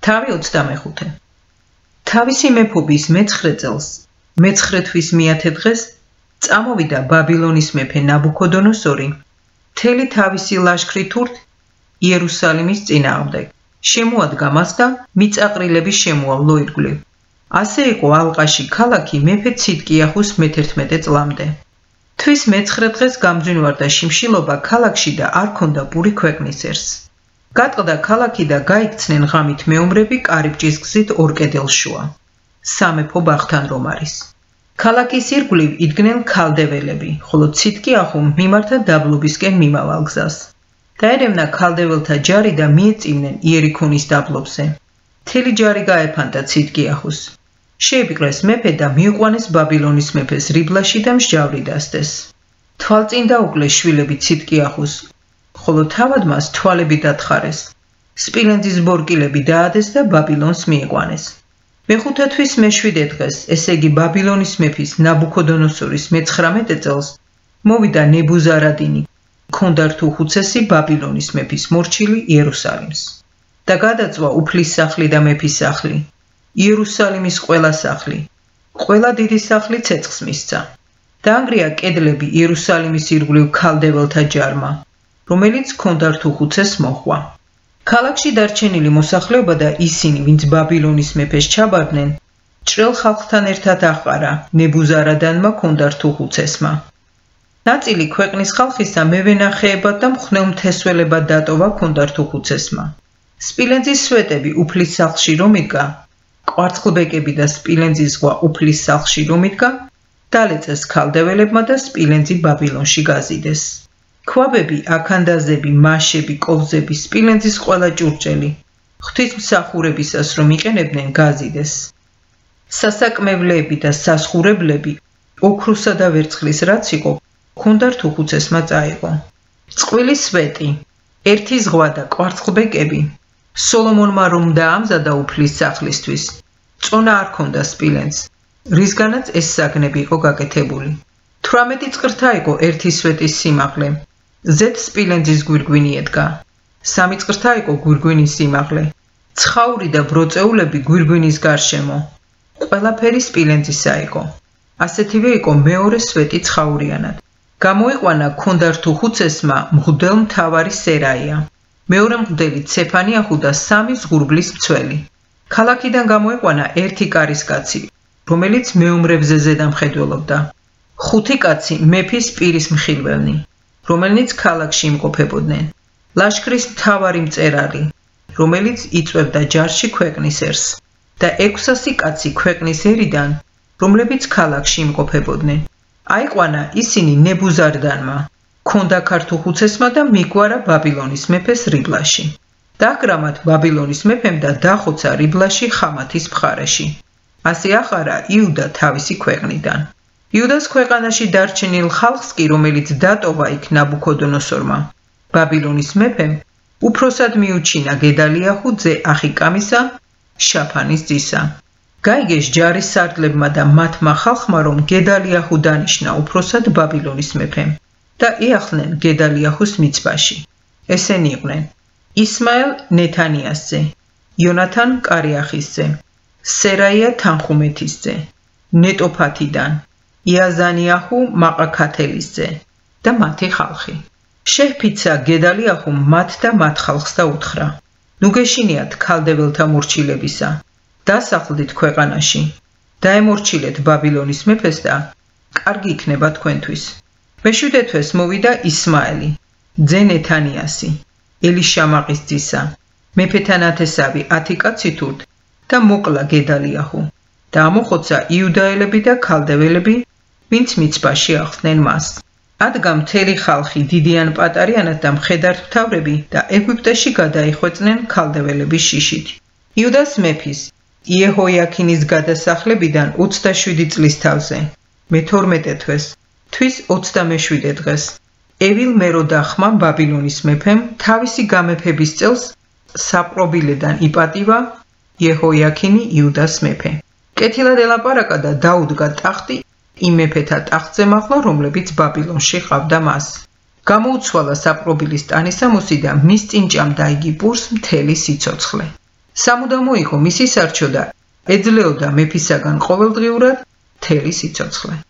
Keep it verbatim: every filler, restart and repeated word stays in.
თავი ოცდამეხუთე. თავისი მეფობის მეცხრე წელს, მეცხრე თვის მეათე დღეს, წამოვიდა ბაბილონის მეფე ნაბუქოდონოსორი მთელი თავისი ლაშქრით ურთ იერუსალიმის წინააღმდეგ. შემოადგა მას და მიწაყრილების შემოავლო ირგვლივ. ასე იყო ალყაში ქალაქი მეფე ციდკიახუს მეთერთმეტე წლამდე. თვის მეცხრე დღეს გამძვინვარდა შიმშილობა ქალაქში და არ ქონდა პური ქვეყნის ერს. გატყდა ქალაქი და გაიქცნენ ღამით მეომრები კარიბჭის გზით ორ კედელშუა. სამეფო ბაღთან რომ არის. ქალაქის ირგვლივ იდგნენ ქალდეველები, ხოლო ციდკიახუმ მიმართა დაბლობისკენ მიმავალ გზას. დაერევნა ქალდეველთა ჯარი და მიეწივნენ იერიქონის დაბლობზე. მთელი ჯარი გაეფანტა ციდკიახუს. შეიპყრეს მეფე და მიიყვანეს ბაბილონის მეფეს რიბლაში და მსჯავრი დასდეს. თვალწინ დაუკლეს შვილები ციდკიახუს, ხოლო თავად მას თვალები დათხარეს. სპილენძის ბორკილები დაადეს და ბაბილონს მიიყვანეს. მეხუთე თვის მეშვიდე დღეს, ესე იგი ბაბილონის მეფის ნაბუქოდონოსორის მეცხრამეტე წელს, მოვიდა ნებუზარადინი, ქონდართუხუცესი ბაბილონის მეფის მორჩილი იერუსალიმს. და გადაწვა უფლის სახლი და მეფის სახლი, იერუსალიმის ყველა სახლი, ყველა დიდი სახლი ცეცხლს მისცა. დაანგრია კედლები იერუსალიმის ირგვლივ ქალდეველთა ჯარმა, რომელიც ქონდართუხუცეს მოჰყვა. ქალაქში დარჩენილი მოსახლეობა და ისინი, ვინც ბაბილონის მეფეს ჩაბარდნენ, ჭრელ ხალხთან ერთად აყარა ნებუზარადანმა ქონდართუხუცესმა. ნაწილი ქვეყნის ხალხისა მევენახეებად და მხნელ მთესველებად დატოვა ქონდართუხუცესმა. სპილენძის სვეტები უფლის სახლში რომ იდგა, კვარცხლბეკები და სპილენძის ზღვა უფლის სახლში რომ იდგა, დალეწეს ქალდეველებმა და სპილენძი ბაბილონში გაზიდეს. ქვაბები, აქანდაზები, მაშები, კოვზები, სპილენძის ყველა ჭურჭელი, ღვთისმსახურებისას რომ იყენებდნენ გაზიდეს. სასაკმევლეები და სასხურებლები, ოქროსა და ვერცხლის რაც იყო, ქონდართუხუცესმა წაიღო. წყვილის სვეტი, ერთი ზღვა და კვარცხლბეკები, სოლომონმა რომ დაამზადა უფლის სახლისთვის, წონა არ ქონდა სპილენძს, რისგანაც ეს საგნები იყო გაკეთებული. თვრამეტი წყრთა იყო ერთი სვეტის სიმაღლე, ზედ სპილენძის გვირგვინი ედგა. სამი წყრთა იყო გვირგვინის სიმაღლე, ცხაური და ბროწეულები გვირგვინის გარშემო. ყველაფერი სპილენძისა იყო. ასეთივე იყო მეორე სვეტი ცხაურიანად. გამოიყვანა ქონდართუხუცესმა მღვდელმთავარი სერაია, მეორე მღვდელი ცეფანიახუ და სამი ზღურბლის მცველი. ქალაქიდან გამოიყვანა ერთი კარისკაცი, რომელიც მეომრებზე ზედამხედველობდა. ხუთი კაცი მეფის პირის მხილველნი, რომელნიც ქალაქში იმყოფებოდნენ. ლაშქრის მთავარი მწერალი, რომელიც იწვევდა ჯარში ქვეყნის ერს და ექვსასი კაცი ქვეყნის ერიდან, რომლებიც ქალაქში იმყოფებოდნენ. აიყვანა ისინი ნებუზარდანმა, ქონდაქართუხუცესმა და მიგვარა ბაბილონის მეფეს რიბლაში. დაჰკრა მათ ბაბილონის მეფემ და დახოცა რიბლაში ხამათის მხარეში. ასე აყარა იუდა თავისი ქვეყნიდან. იუდას ქვეყანაში დარჩენილ ხალხს კი, რომელიც დატოვა იქ ნაბუქოდონოსორმა, ბაბილონის მეფემ, უფროსად მიუჩინა გედალიახუ ძე ახიკამისა, შაფანის ძისა. გაიგეს ჯარის სარდლებმა და მათმა ხალხმა, რომ გედალიახუ დანიშნა უფროსად ბაბილონის მეფემ და იახდნენ გედალიახუს მიცბაში. ესენი იყვნენ: ისმაელ ნეთანიას ძე, იონათან კარიახის ძე, სერაია თანხუმეთის ძე, ნეტოფათიდან, იაზანიახუ მაყაქათელის ძე და მათი ხალხი. შეჰფიცა გედალიახუ მათ და მათ ხალხს და უთხრა: ნუ გეშინიათ ქალდეველთა მორჩილებისა, დასახლდით ქვეყანაში, დაემორჩილეთ ბაბილონის მეფეს და კარგი იქნება თქვენთვის. მეშვიდე თვეს მოვიდა ისმაელი, ძე ნეთანიასი, ელიშამაყის ძისა, მეფეთა ნათესავი ათი კაცით ურთ და მოკლა გედალიახუ და ამოხოცა იუდაელები და ქალდეველები, ვინც მიცბაში ახსნენ მას. ადგა მთელი ხალხი, დიდი ან პატარიანად და მხედართმთავრები და ეგვიპტეში გადაიხვეწნენ ქალდეველების შიშით. იუდას მეფის, იეჰოიაქინის გადასახლებიდან ოცდაშვიდი წლის თავზე, მეთორმეტე თვეს, თვის ოცდამეშვიდე დღეს, ევილ-მეროდახმა ბაბილონის მეფემ თავისი გამეფების წელს საპყრობილედან იპატივა იეჰოიაქინი იუდას მეფე. კეთილად ელაპარაკა და დაუდგა ტახტი იმ მეფეთა ტახტზე მაღლა, რომლებიც ბაბილონში ყავდა მას. გამოუცვალა საპყრობილის ტანისამოსი და მის წინ ჭამდა იგი პურს მთელი სიცოცხლე. სამუდამო იყო მისი სარჩო და ეძლეოდა მეფისაგან ყოველდღიურად მთელი სიცოცხლე.